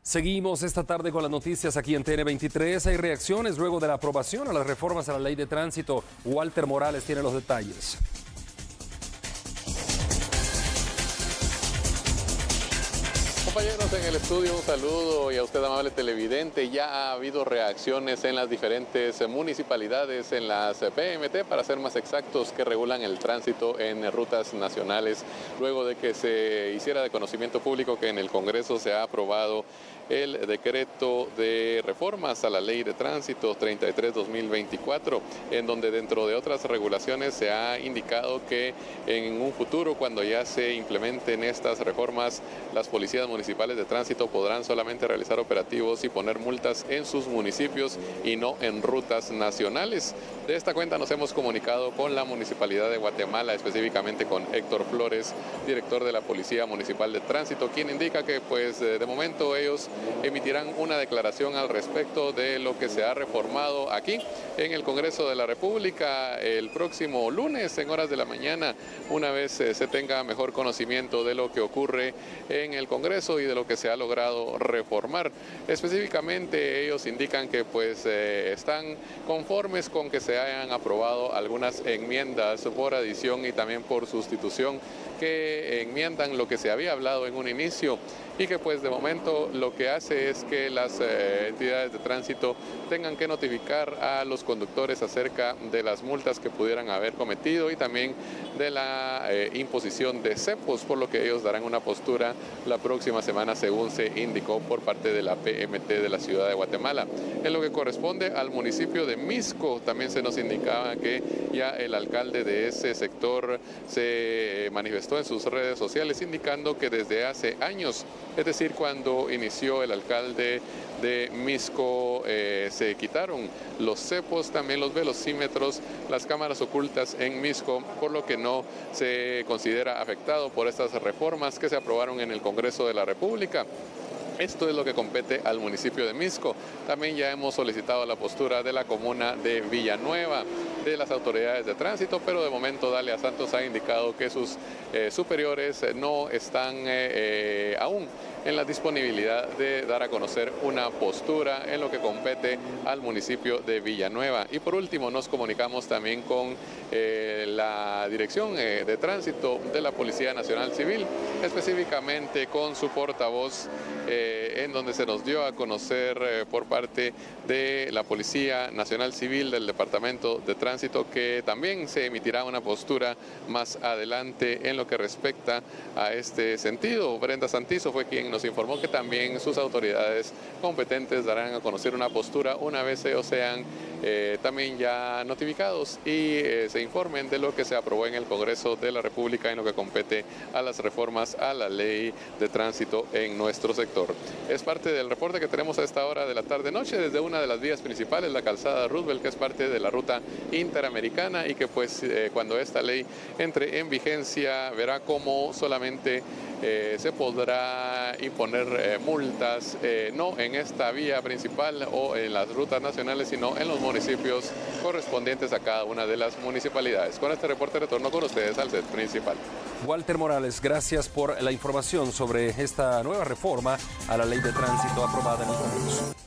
Seguimos esta tarde con las noticias aquí en TN23. Hay reacciones luego de la aprobación a las reformas a la ley de tránsito. Walter Morales tiene los detalles. Compañeros en el estudio, un saludo y a usted, amable televidente. Ya ha habido reacciones en las diferentes municipalidades, en las PMT, para ser más exactos, que regulan el tránsito en rutas nacionales, luego de que se hiciera de conocimiento público que en el Congreso se ha aprobado el decreto de reformas a la ley de tránsito 33-2024, en donde dentro de otras regulaciones se ha indicado que en un futuro, cuando ya se implementen estas reformas, las policías municipales de tránsito podrán solamente realizar operativos y poner multas en sus municipios y no en rutas nacionales. De esta cuenta nos hemos comunicado con la Municipalidad de Guatemala, específicamente con Héctor Flores, director de la Policía Municipal de Tránsito, quien indica que pues de momento ellos emitirán una declaración al respecto de lo que se ha reformado aquí en el Congreso de la República el próximo lunes en horas de la mañana, una vez se tenga mejor conocimiento de lo que ocurre en el Congreso y de lo que se ha logrado reformar. Específicamente ellos indican que pues están conformes con que se hayan aprobado algunas enmiendas por adición y también por sustitución que enmiendan lo que se había hablado en un inicio, y que pues de momento lo que hace es que las entidades de tránsito tengan que notificar a los conductores acerca de las multas que pudieran haber cometido y también de la imposición de cepos, por lo que ellos darán una postura la próxima semana, según se indicó por parte de la PMT de la ciudad de Guatemala. En lo que corresponde al municipio de Mixco, también se nos indicaba que ya el alcalde de ese sector se manifestó en sus redes sociales indicando que desde hace años, es decir, cuando inició el alcalde de Mixco, se quitaron los cepos, también los velocímetros, las cámaras ocultas en Mixco, por lo que no se considera afectado por estas reformas que se aprobaron en el Congreso de la República. Esto es lo que compete al municipio de Mixco. También ya hemos solicitado la postura de la comuna de Villanueva, de las autoridades de tránsito, pero de momento Dalia Santos ha indicado que sus superiores no están aún en la disponibilidad de dar a conocer una postura en lo que compete al municipio de Villanueva. Y por último nos comunicamos también con la Dirección de Tránsito de la Policía Nacional Civil, específicamente con su portavoz, en donde se nos dio a conocer por parte de la Policía Nacional Civil del Departamento de Tránsito que también se emitirá una postura más adelante en lo que respecta a este sentido. Brenda Santizo fue quien nos informó que también sus autoridades competentes darán a conocer una postura una vez ellos sean también ya notificados y se informen de lo que se aprobó en el Congreso de la República en lo que compete a las reformas a la ley de tránsito en nuestro sector. Es parte del reporte que tenemos a esta hora de la tarde-noche desde una de las vías principales, la calzada Roosevelt, que es parte de la ruta interamericana y que pues cuando esta ley entre en vigencia verá cómo solamente se podrá imponer multas, no en esta vía principal o en las rutas nacionales, sino en los municipios correspondientes a cada una de las municipalidades. Con este reporte retorno con ustedes al set principal. Walter Morales, gracias por la información sobre esta nueva reforma a la ley de tránsito aprobada en el Congreso.